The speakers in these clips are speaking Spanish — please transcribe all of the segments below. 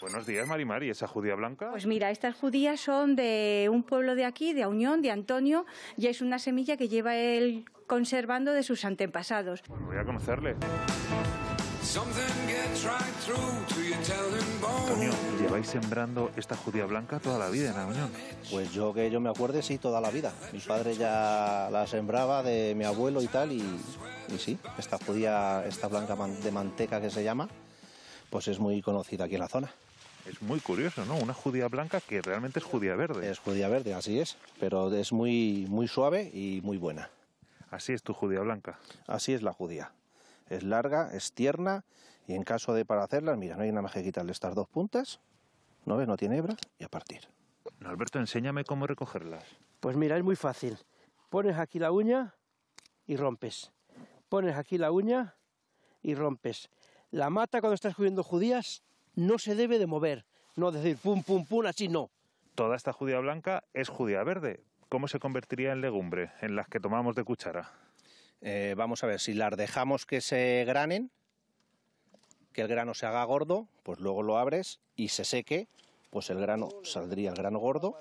Buenos días, Marimar. ¿Y esa judía blanca? Pues mira, estas judías son de un pueblo de aquí, de Auñón, de Antonio, y es una semilla que lleva él conservando de sus antepasados. Pues voy a conocerle. Antonio, ¿lleváis sembrando esta judía blanca toda la vida en Auñón? Pues yo me acuerde, sí, toda la vida. Mi padre ya la sembraba de mi abuelo y tal, y sí, esta judía, esta blanca de manteca que se llama, pues es muy conocida aquí en la zona. Es muy curioso, ¿no? Una judía blanca que realmente es judía verde. Es judía verde, así es, pero es muy, muy suave y muy buena. Así es tu judía blanca. Así es la judía. Es larga, es tierna, y en caso de para hacerlas, mira, no hay nada más que quitarle estas dos puntas, ¿no ves? No tiene hebras, y a partir. No, Alberto, enséñame cómo recogerlas. Pues mira, es muy fácil. Pones aquí la uña y rompes. Pones aquí la uña y rompes. La mata, cuando estás cogiendo judías, no se debe de mover. No decir pum, pum, pum, así no. Toda esta judía blanca es judía verde. ¿Cómo se convertiría en legumbre, en las que tomamos de cuchara? Vamos a ver, si las dejamos que se granen, que el grano se haga gordo, pues luego lo abres y se seque, pues el grano saldría el grano gordo,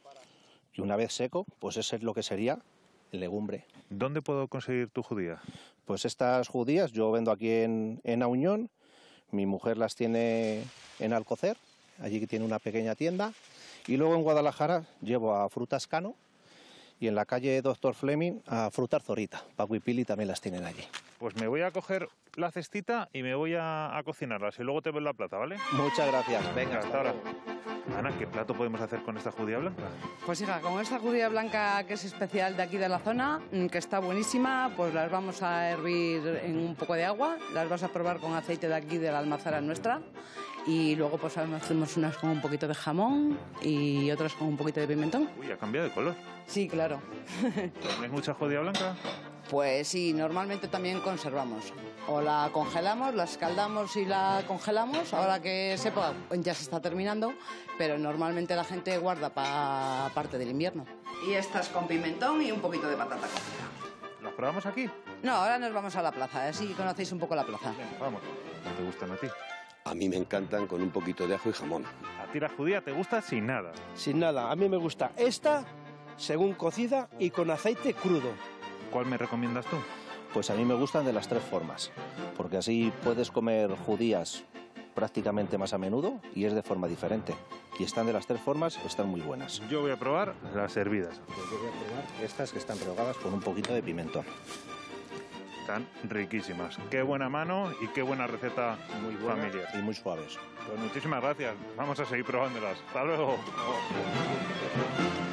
y una vez seco, pues ese es lo que sería el legumbre. ¿Dónde puedo conseguir tu judía? Pues estas judías yo vendo aquí en Auñón, mi mujer las tiene en Alcocer, allí que tiene una pequeña tienda, y luego en Guadalajara llevo a Frutas Cano, y en la calle Doctor Fleming a Frutar Zorita. Paco y Pili también las tienen allí. Pues me voy a coger la cestita y me voy a cocinarlas y luego te veo en la plaza, ¿vale? Muchas gracias. Venga, hasta ahora. Ana, ¿qué plato podemos hacer con esta judía blanca? Pues hija, con esta judía blanca que es especial de aquí de la zona, que está buenísima, pues las vamos a hervir en un poco de agua, las vas a probar con aceite de aquí de la almazara nuestra, y luego pues hacemos unas con un poquito de jamón y otras con un poquito de pimentón. Uy, ha cambiado de color. Sí, claro. ¿Tienes mucha judía blanca? Pues sí, normalmente también conservamos. O la congelamos, la escaldamos y la congelamos. Ahora que sepa, ya se está terminando, pero normalmente la gente guarda para parte del invierno. Y estas con pimentón y un poquito de patata cocida. ¿Las probamos aquí? No, ahora nos vamos a la plaza, así conocéis un poco la plaza. Bien, vamos. ¿No te gustan a ti? A mí me encantan con un poquito de ajo y jamón. ¿A ti la judía te gusta sin nada? Sin nada, a mí me gusta esta, según cocida y con aceite crudo. ¿Cuál me recomiendas tú? Pues a mí me gustan de las tres formas, porque así puedes comer judías prácticamente más a menudo y es de forma diferente. Y están de las tres formas, están muy buenas. Yo voy a probar las hervidas. Pues yo voy a probar estas que están rehogadas con un poquito de pimentón. Están riquísimas. Qué buena mano y qué buena receta Muy buena familiar. y muy suaves. Pues muchísimas gracias. Vamos a seguir probándolas. Hasta luego.